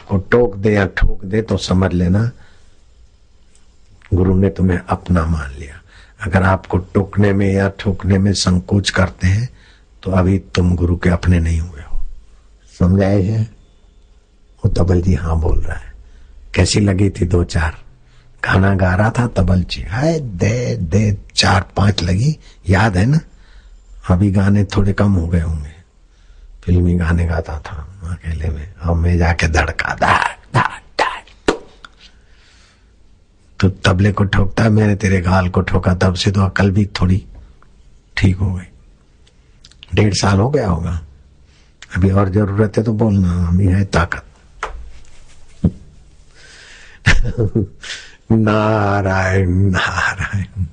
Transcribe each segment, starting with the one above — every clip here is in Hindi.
आपको टोक दे या ठोक दे तो समझ लेना गुरु ने तुम्हें अपना मान लिया। अगर आपको टोकने में या ठोकने में संकोच करते हैं तो अभी तुम गुरु के अपने नहीं हुए हो। समझाए है? वो तबल जी हाँ बोल रहा है। कैसी लगी थी? 2-4 गाना गा रहा था तबल जी, हाय दे दे 4-5 लगी, याद है ना? अभी गाने थोड़े कम हो गए होंगे। फिल्मी गाने गाता था अकेले में, अब मैं जाके धड़का तो तबले को ठोकता, मैंने तेरे गाल को ठोका, तब से तो अकल भी थोड़ी ठीक हो गई। 1.5 साल हो गया होगा। अभी और जरूरत है तो बोलना, अभी है ताकत। नारायण नारायण।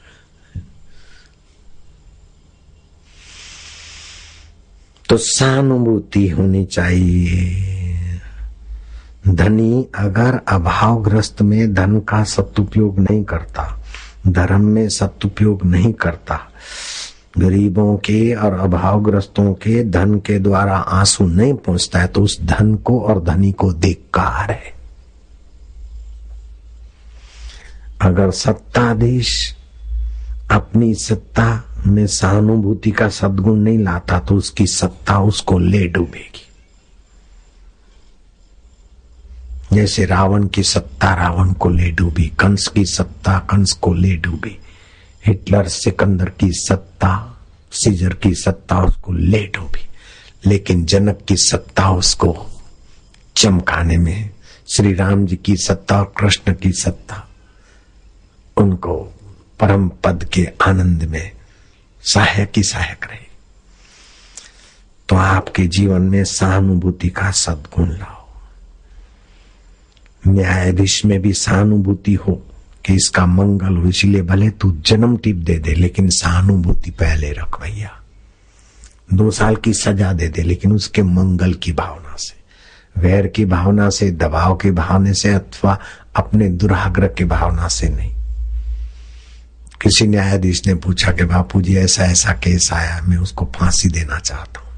तो सहानुभूति होनी चाहिए। धनी अगर अभावग्रस्त में धन का सदुपयोग नहीं करता, धर्म में सदुपयोग नहीं करता, गरीबों के और अभावग्रस्तों के धन के द्वारा आंसू नहीं पहुंचता है, तो उस धन को और धनी को धिक्कार है। अगर सत्ताधीश अपनी सत्ता में सहानुभूति का सद्गुण नहीं लाता तो उसकी सत्ता उसको ले डूबेगी। जैसे रावण की सत्ता रावण को ले डूबी, कंस की सत्ता कंस को ले डूबी, हिटलर सिकंदर की सत्ता सीजर की सत्ता उसको ले डूबी, लेकिन जनक की सत्ता उसको चमकाने में, श्री राम जी की सत्ता और कृष्ण की सत्ता उनको परम पद के आनंद में सहायक ही सहायक रहे। तो आपके जीवन में सहानुभूति का सद्गुण लाओ। न्यायाधीश में भी सहानुभूति हो कि इसका मंगल हो, इसलिए भले तू जन्म टिप दे दे लेकिन सहानुभूति पहले रख भैया। 2 साल की सजा दे दे लेकिन उसके मंगल की भावना से, वैर की भावना से, दबाव की भावना से अथवा अपने दुराग्रह की भावना से नहीं। किसी न्यायाधीश ने पूछा कि बापूजी ऐसा ऐसा केस आया, मैं उसको फांसी देना चाहता हूं।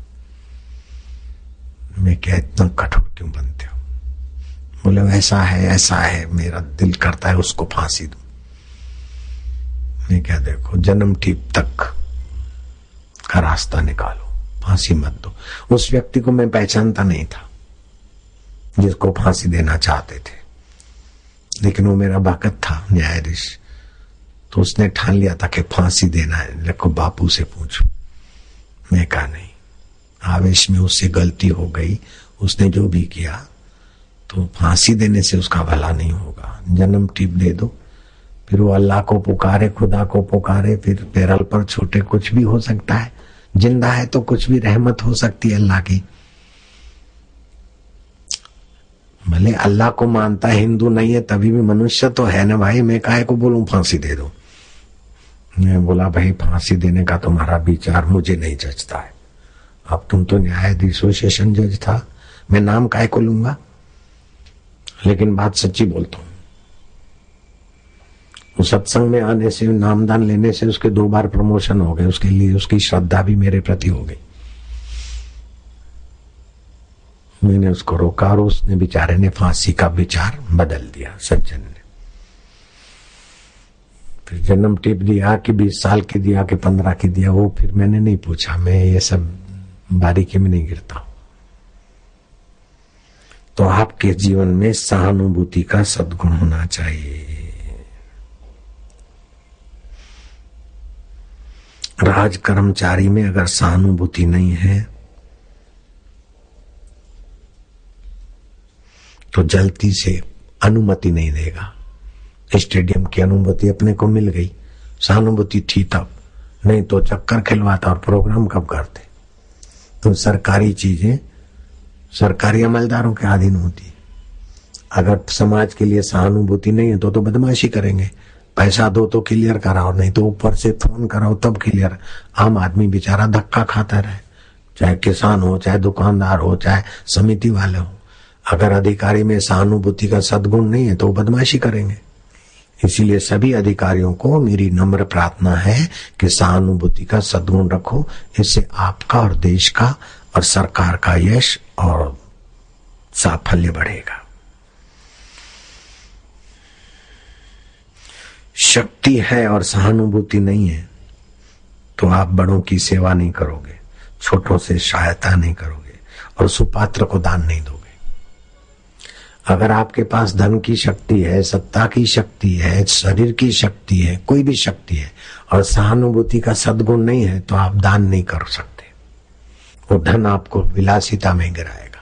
मैं क्या इतना कठोर क्यों बनते हो? बोले ऐसा है, मेरा दिल करता है उसको फांसी दूं। मैं क्या, देखो जन्म टीप तक का रास्ता निकालो, फांसी मत दो। उस व्यक्ति को मैं पहचानता नहीं था जिसको फांसी देना चाहते थे, लेकिन वो मेरा भगत था न्यायाधीश, तो उसने ठान लिया था कि फांसी देना है, देखो बापू से पूछो। मैं कहा नहीं, आवेश में उससे गलती हो गई, उसने जो भी किया, तो फांसी देने से उसका भला नहीं होगा। जन्म टिप दे दो, फिर वो अल्लाह को पुकारे, खुदा को पुकारे, फिर पैरल पर छोटे कुछ भी हो सकता है। जिंदा है तो कुछ भी रहमत हो सकती है अल्लाह की। भले अल्लाह को मानता है, हिंदू नहीं है, तभी भी मनुष्य तो है ना भाई। मैं काहे को बोलूं फांसी दे दो? मैं बोला भाई फांसी देने का तुम्हारा विचार मुझे नहीं जचता है। अब तुम तो न्यायाधीश हो, सेशन जज था, मैं नाम काहे को लूंगा? लेकिन बात सच्ची बोलता हूं। उस सत्संग में आने से, नामदान लेने से उसके 2 बार प्रमोशन हो गए, उसके लिए उसकी श्रद्धा भी मेरे प्रति हो गई। मैंने उसको रोका और उसने बेचारे ने फांसी का विचार बदल दिया, सज्जन ने। फिर जन्म टिप दिया कि 20 साल की दिया कि 15 की दिया, वो फिर मैंने नहीं पूछा। मैं ये सब बारीकी में नहीं गिरता। तो आपके जीवन में सहानुभूति का सद्गुण होना चाहिए। राज कर्मचारी में अगर सहानुभूति नहीं है तो जल्दी से अनुमति नहीं देगा। स्टेडियम की अनुमति अपने को मिल गई, सहानुभूति थी तब, नहीं तो चक्कर खिलवाता और प्रोग्राम कब करते। तो सरकारी चीजें सरकारी अमलदारों के अधीन होती। अगर समाज के लिए सहानुभूति नहीं है तो बदमाशी करेंगे। पैसा दो तो क्लियर कराओ, नहीं तो ऊपर से फोन कराओ तब क्लियर। आम आदमी बेचारा धक्का खाता रहे, चाहे किसान हो, चाहे दुकानदार हो, चाहे समिति वाले हो। अगर अधिकारी में सहानुभूति का सद्गुण नहीं है तो बदमाशी करेंगे। इसीलिए सभी अधिकारियों को मेरी नम्र प्रार्थना है कि सहानुभूति का सद्गुण रखो। इससे आपका और देश का और सरकार का यश और साफल्य बढ़ेगा। शक्ति है और सहानुभूति नहीं है तो आप बड़ों की सेवा नहीं करोगे, छोटों से सहायता नहीं करोगे और सुपात्र को दान नहीं दोगे। अगर आपके पास धन की शक्ति है, सत्ता की शक्ति है, शरीर की शक्ति है, कोई भी शक्ति है और सहानुभूति का सद्गुण नहीं है तो आप दान नहीं कर सकते। वो धन आपको विलासिता में गिराएगा।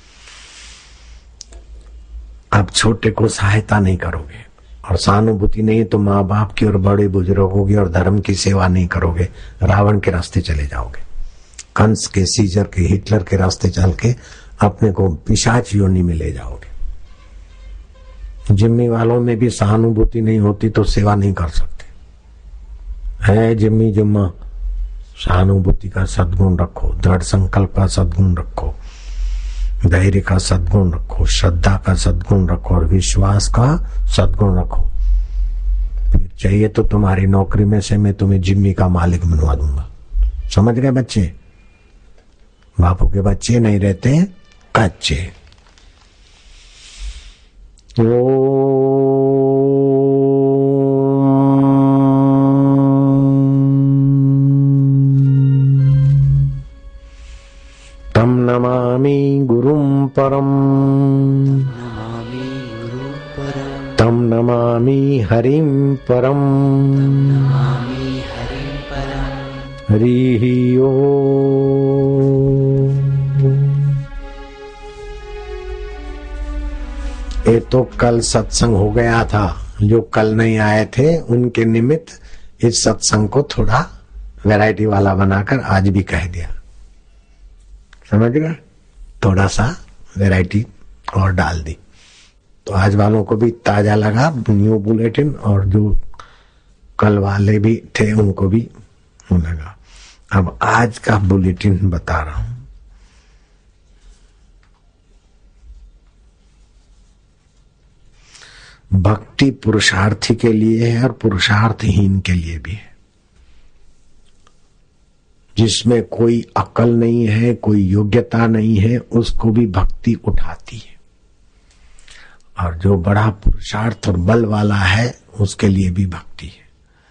आप छोटे को सहायता नहीं करोगे और सहानुभूति नहीं है तो माँ बाप की और बड़े बुजुर्गों की और धर्म की सेवा नहीं करोगे, रावण के रास्ते चले जाओगे, कंस के, सीजर के, हिटलर के रास्ते चल के अपने को पिशाच योनि में ले जाओगे। जिम्मी वालों में भी सहानुभूति नहीं होती तो सेवा नहीं कर सकते। है जिम्मी जुम्मा, सहानुभूति का सद्गुण रखो, दृढ़ संकल्प का सद्गुण रखो, धैर्य का सद्गुण रखो, श्रद्धा का सद्गुण रखो और विश्वास का सद्गुण रखो। फिर चाहिए तो तुम्हारी नौकरी में से मैं तुम्हें जिम्मी का मालिक बनवा दूंगा। समझ गए बच्चे? बापू के बच्चे नहीं रहते कच्चे। तम नमामि गुरुं परम, तम नमामि हरिं परम, हरि ओम। ये तो कल सत्संग हो गया था, जो कल नहीं आए थे उनके निमित्त इस सत्संग को थोड़ा वैरायटी वाला बनाकर आज भी कह दिया। समझ गए? थोड़ा सा वैरायटी और डाल दी तो आज वालों को भी ताजा लगा न्यू बुलेटिन, और जो कल वाले भी थे उनको भी लगा। अब आज का बुलेटिन बता रहा हूं। भक्ति पुरुषार्थी के लिए है और पुरुषार्थहीन के लिए भी है। जिसमें कोई अकल नहीं है, कोई योग्यता नहीं है, उसको भी भक्ति उठाती है। और जो बड़ा पुरुषार्थ और बल वाला है उसके लिए भी भक्ति है।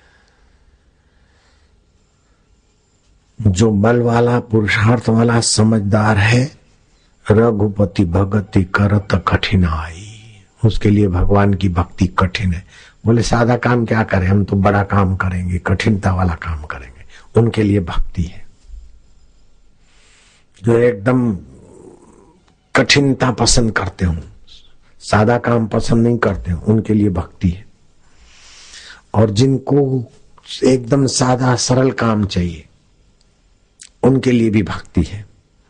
जो बल वाला, पुरुषार्थ वाला, समझदार है, रघुपति भगति करत कठिनाई, उसके लिए भगवान की भक्ति कठिन है। बोले सादा काम क्या करें, हम तो बड़ा काम करेंगे, कठिनता वाला काम करेंगे, उनके लिए भक्ति है। जो एकदम कठिनता पसंद करते हो, सादा काम पसंद नहीं करते हो, उनके लिए भक्ति है। और जिनको एकदम सादा सरल काम चाहिए उनके लिए भी भक्ति है।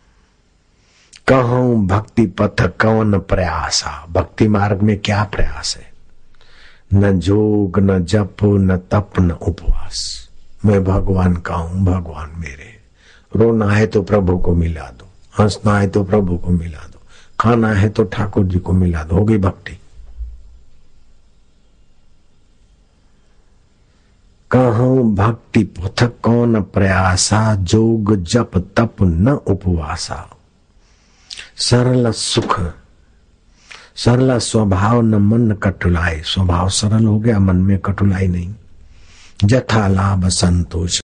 कहूं भक्ति पथ कौन प्रयासा, भक्ति मार्ग में क्या प्रयास है? न जोग, न जप, न तप, न उपवास। मैं भगवान का हूं, भगवान मेरे। रोना है तो प्रभु को मिला दो, हंसना है तो प्रभु को मिला दो, खाना है तो ठाकुर जी को मिला दो, हो गई भक्ति। कहूं भक्ति पथ कौन प्रयासा, जोग जप तप न उपवासा। सरल सुख, सरल स्वभाव न मन कटुलाई। स्वभाव सरल हो गया, मन में कटुलाई नहीं। जथा लाभ संतोष,